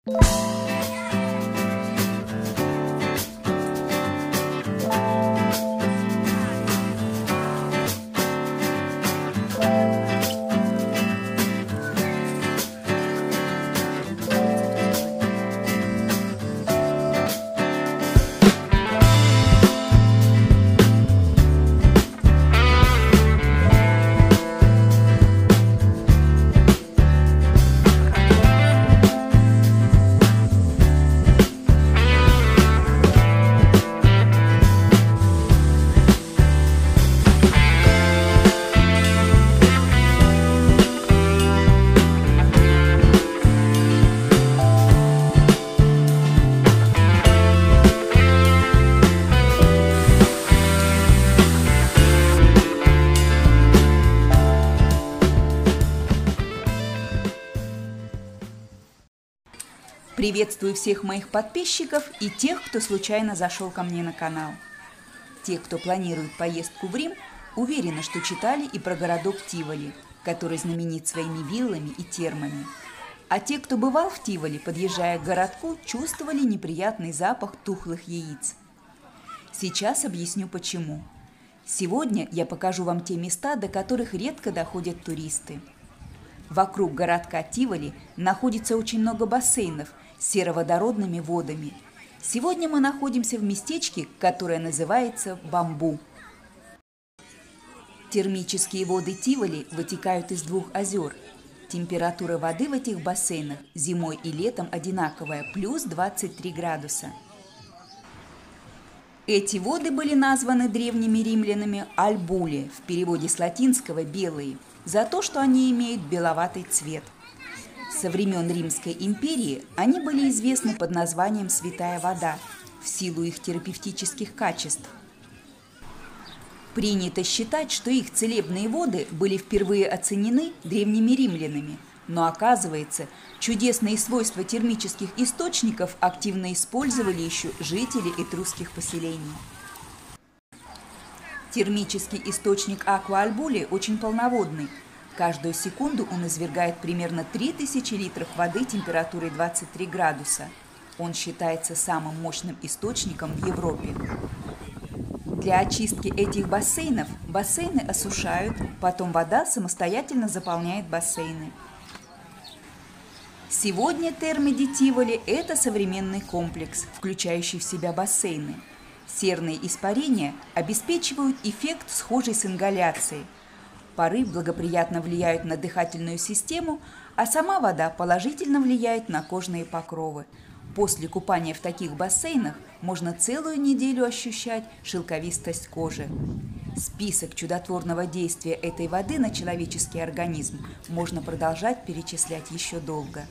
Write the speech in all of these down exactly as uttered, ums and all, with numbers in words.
Приветствую всех моих подписчиков и тех, кто случайно зашел ко мне на канал. Те, кто планирует поездку в Рим, уверены, что читали и про городок Тиволи, который знаменит своими виллами и термами. А те, кто бывал в Тиволи, подъезжая к городку, чувствовали неприятный запах тухлых яиц. Сейчас объясню почему. Сегодня я покажу вам те места, до которых редко доходят туристы. Вокруг городка Тиволи находится очень много бассейнов с сероводородными водами. Сегодня мы находимся в местечке, которое называется Бамбу. Термические воды Тиволи вытекают из двух озер. Температура воды в этих бассейнах зимой и летом одинаковая, плюс двадцать три градуса. Эти воды были названы древними римлянами альбули, в переводе с латинского «белые», за то, что они имеют беловатый цвет. Со времен Римской империи они были известны под названием «святая вода» в силу их терапевтических качеств. Принято считать, что их целебные воды были впервые оценены древними римлянами, но оказывается, чудесные свойства термических источников активно использовали еще жители этрусских поселений. Термический источник Аква-Альбули очень полноводный. Каждую секунду он извергает примерно три тысячи литров воды температурой двадцать три градуса. Он считается самым мощным источником в Европе. Для очистки этих бассейнов бассейны осушают, потом вода самостоятельно заполняет бассейны. Сегодня Термы ди Тиволи – это современный комплекс, включающий в себя бассейны. Серные испарения обеспечивают эффект, схожий с ингаляцией. Пары благоприятно влияют на дыхательную систему, а сама вода положительно влияет на кожные покровы. После купания в таких бассейнах можно целую неделю ощущать шелковистость кожи. Список чудотворного действия этой воды на человеческий организм можно продолжать перечислять еще долго.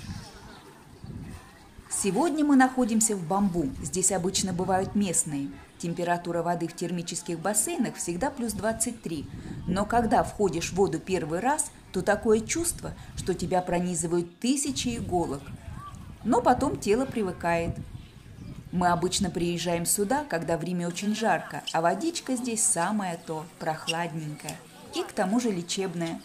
Сегодня мы находимся в Бамбу. Здесь обычно бывают местные. Температура воды в термических бассейнах всегда плюс двадцать три. Но когда входишь в воду первый раз, то такое чувство, что тебя пронизывают тысячи иголок. Но потом тело привыкает. Мы обычно приезжаем сюда, когда в Риме очень жарко, а водичка здесь самое то, прохладненькая. И к тому же лечебная.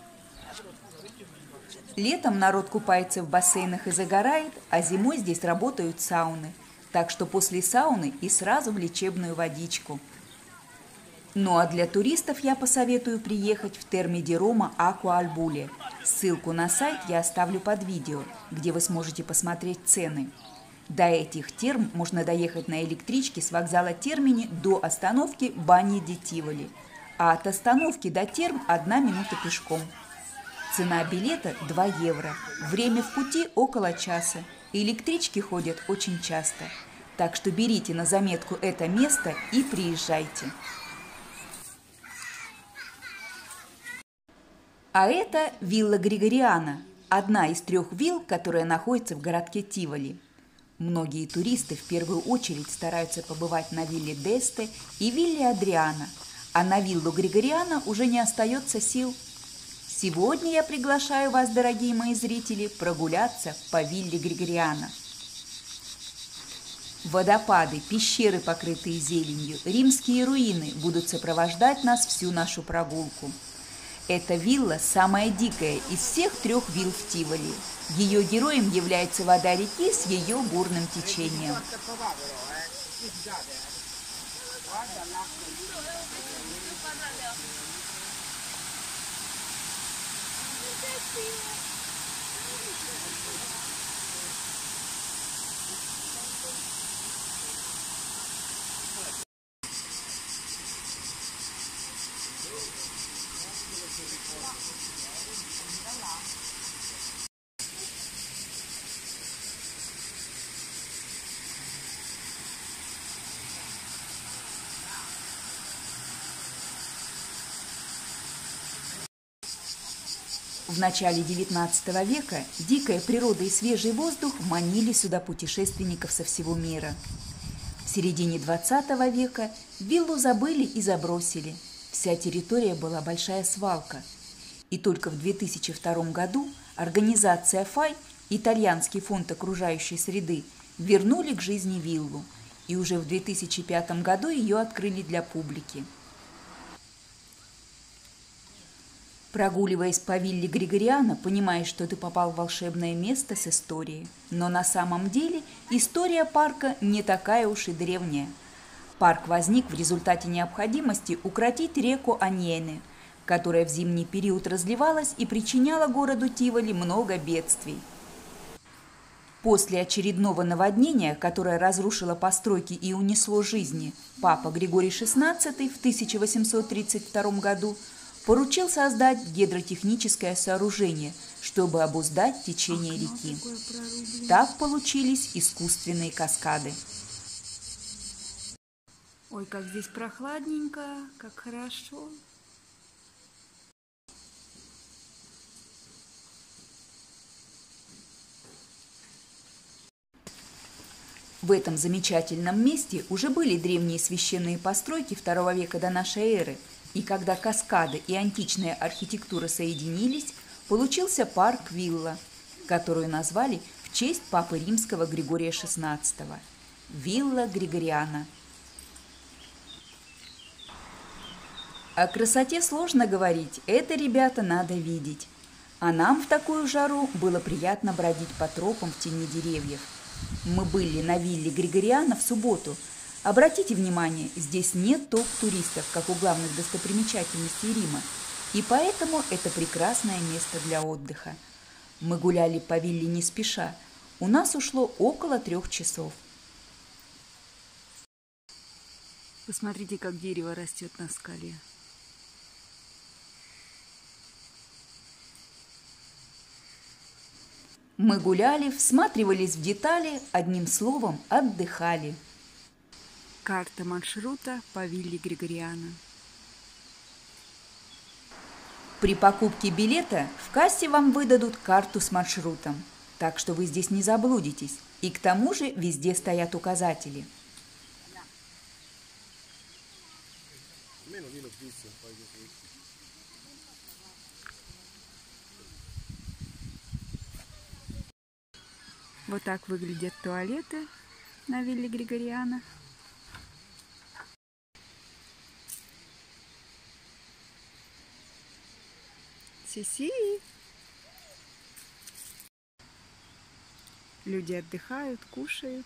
Летом народ купается в бассейнах и загорает, а зимой здесь работают сауны. Так что после сауны и сразу в лечебную водичку. Ну а для туристов я посоветую приехать в Терми ди Рома Аква-Альбули. Ссылку на сайт я оставлю под видео, где вы сможете посмотреть цены. До этих терм можно доехать на электричке с вокзала Термини до остановки Багни ди Тиволи, а от остановки до терм одна минута пешком. Цена билета два евро, время в пути около часа, электрички ходят очень часто, так что берите на заметку это место и приезжайте. А это вилла Григориана, одна из трех вилл, которая находится в городке Тиволи. Многие туристы в первую очередь стараются побывать на вилле Десте и вилле Адриана, а на виллу Григориана уже не остается сил. Сегодня я приглашаю вас, дорогие мои зрители, прогуляться по вилле Григориана. Водопады, пещеры, покрытые зеленью, римские руины будут сопровождать нас всю нашу прогулку. Эта вилла самая дикая из всех трех вилл в Тиволи. Ее героем является вода реки с ее бурным течением. В начале девятнадцатого века дикая природа и свежий воздух манили сюда путешественников со всего мира. В середине двадцатого века виллу забыли и забросили. Вся территория была большая свалка. И только в две тысячи втором году организация ФАЙ, Итальянский фонд окружающей среды, вернули к жизни виллу. И уже в две тысячи пятом году ее открыли для публики. Прогуливаясь по вилле Григориана, понимаешь, что ты попал в волшебное место с историей. Но на самом деле история парка не такая уж и древняя. Парк возник в результате необходимости укротить реку Аньене, которая в зимний период разливалась и причиняла городу Тиволи много бедствий. После очередного наводнения, которое разрушило постройки и унесло жизни, папа Григорий шестнадцатый в тысяча восемьсот тридцать втором году поручил создать гидротехническое сооружение, чтобы обуздать течение реки. Так получились искусственные каскады. Ой, как здесь прохладненько, как хорошо. В этом замечательном месте уже были древние священные постройки второго века до нашей эры, и когда каскады и античная архитектура соединились, получился парк-вилла, которую назвали в честь папы римского Григория шестнадцатого – Вилла Григориана. О красоте сложно говорить, это, ребята, надо видеть. А нам в такую жару было приятно бродить по тропам в тени деревьев. Мы были на вилле Григориана в субботу. Обратите внимание, здесь нет топ-туристов, как у главных достопримечательностей Рима, и поэтому это прекрасное место для отдыха. Мы гуляли по вилле не спеша, у нас ушло около трех часов. Посмотрите, как дерево растет на скале. Мы гуляли, всматривались в детали, одним словом, отдыхали. Карта маршрута по вилле Григориана. При покупке билета в кассе вам выдадут карту с маршрутом, так что вы здесь не заблудитесь. И к тому же везде стоят указатели. Вот так выглядят туалеты на вилле Григориана. Си-си. Люди отдыхают, кушают.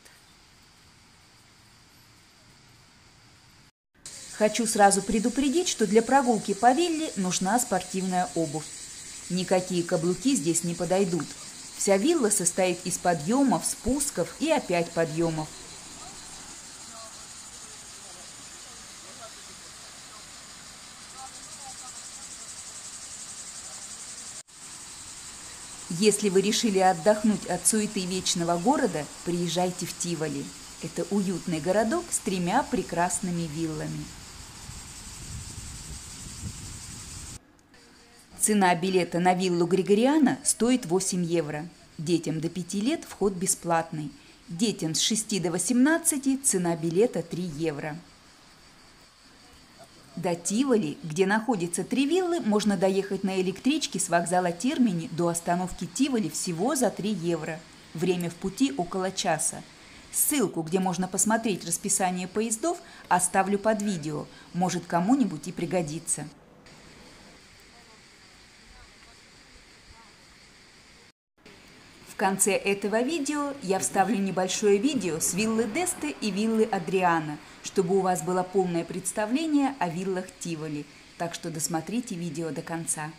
Хочу сразу предупредить, что для прогулки по вилле нужна спортивная обувь. Никакие каблуки здесь не подойдут. Вся вилла состоит из подъемов, спусков и опять подъемов. Если вы решили отдохнуть от суеты вечного города, приезжайте в Тиволи. Это уютный городок с тремя прекрасными виллами. Цена билета на виллу Григориана стоит восемь евро. Детям до пяти лет вход бесплатный. Детям с шести до восемнадцати цена билета три евро. До Тиволи, где находятся три виллы, можно доехать на электричке с вокзала Термини до остановки Тиволи всего за три евро. Время в пути около часа. Ссылку, где можно посмотреть расписание поездов, оставлю под видео. Может, кому-нибудь и пригодится. В конце этого видео я вставлю небольшое видео с виллы Десте и виллы Адриана, чтобы у вас было полное представление о виллах Тиволи. Так что досмотрите видео до конца.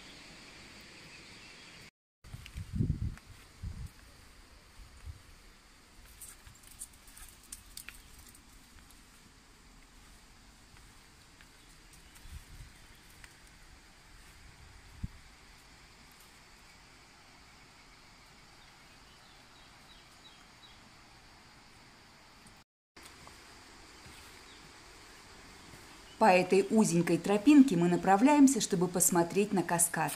По этой узенькой тропинке мы направляемся, чтобы посмотреть на каскад.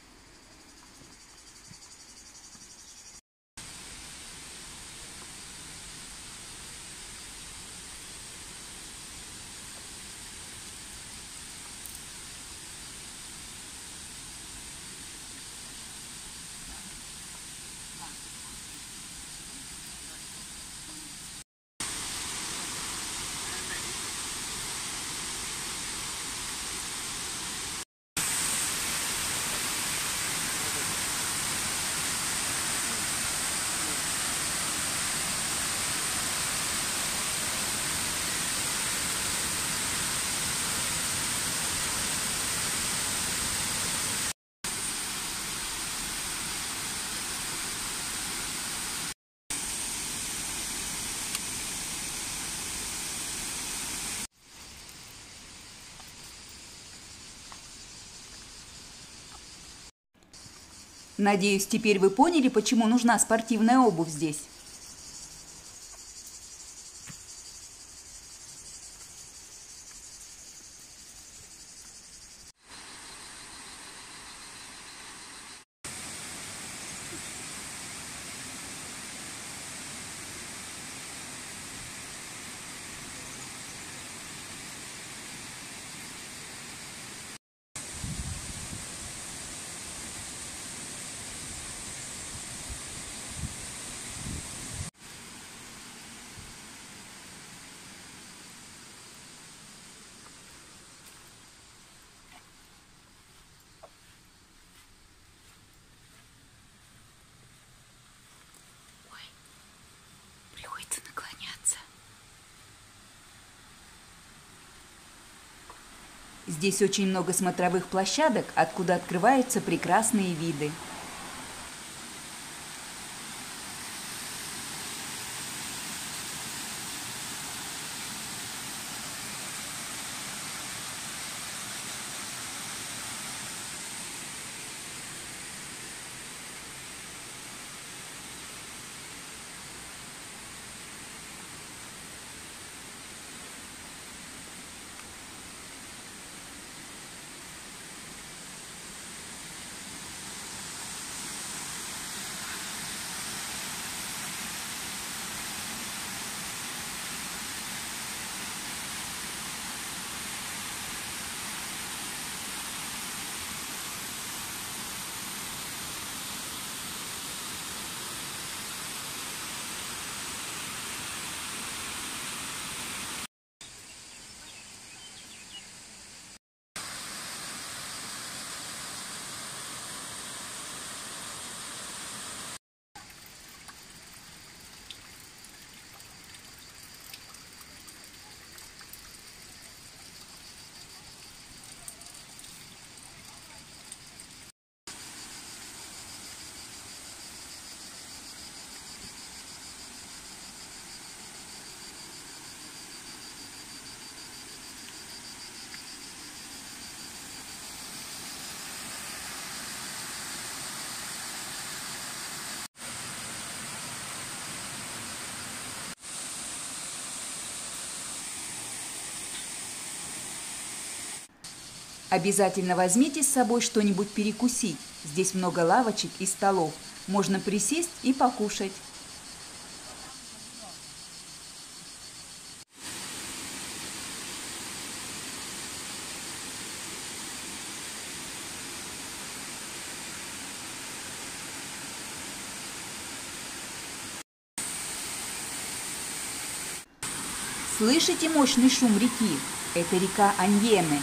Надеюсь, теперь вы поняли, почему нужна спортивная обувь здесь. Приходится наклоняться. Здесь очень много смотровых площадок, откуда открываются прекрасные виды. Обязательно возьмите с собой что-нибудь перекусить. Здесь много лавочек и столов. Можно присесть и покушать. Слышите мощный шум реки? Это река Аньеме.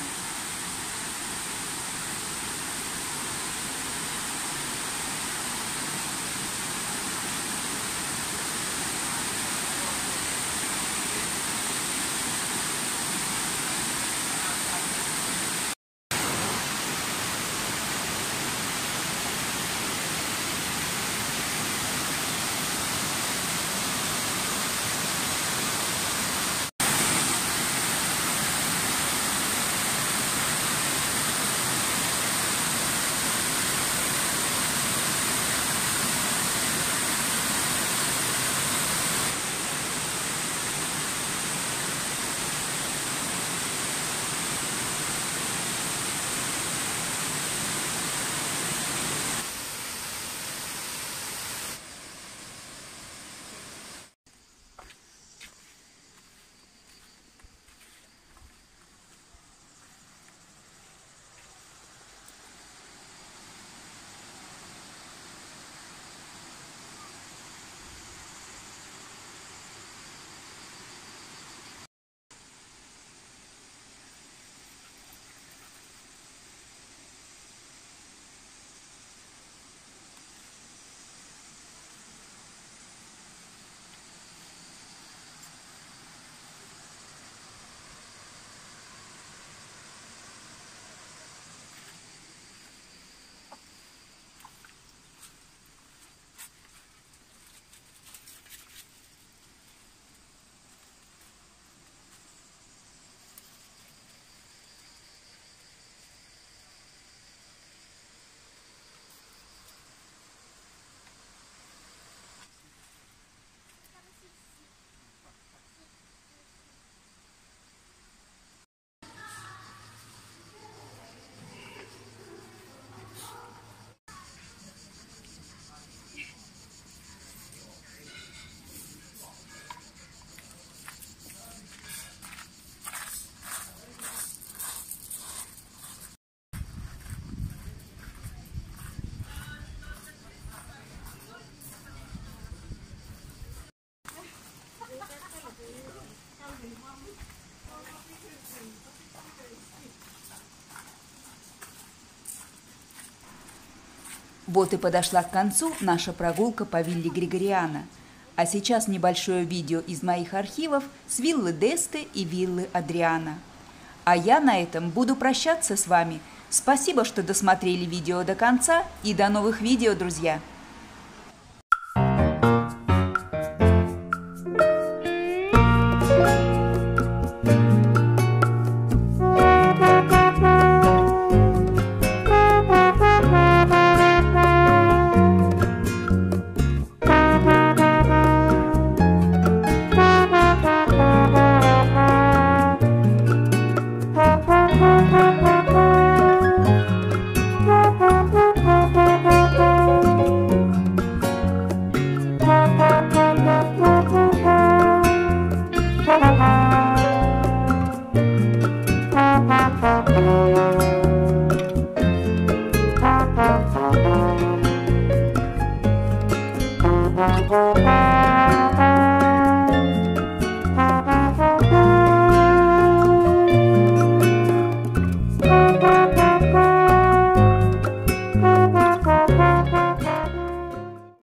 Вот и подошла к концу наша прогулка по вилле Григориана. А сейчас небольшое видео из моих архивов с виллы Десте и виллы Адриана. А я на этом буду прощаться с вами. Спасибо, что досмотрели видео до конца, и до новых видео, друзья! Thank you.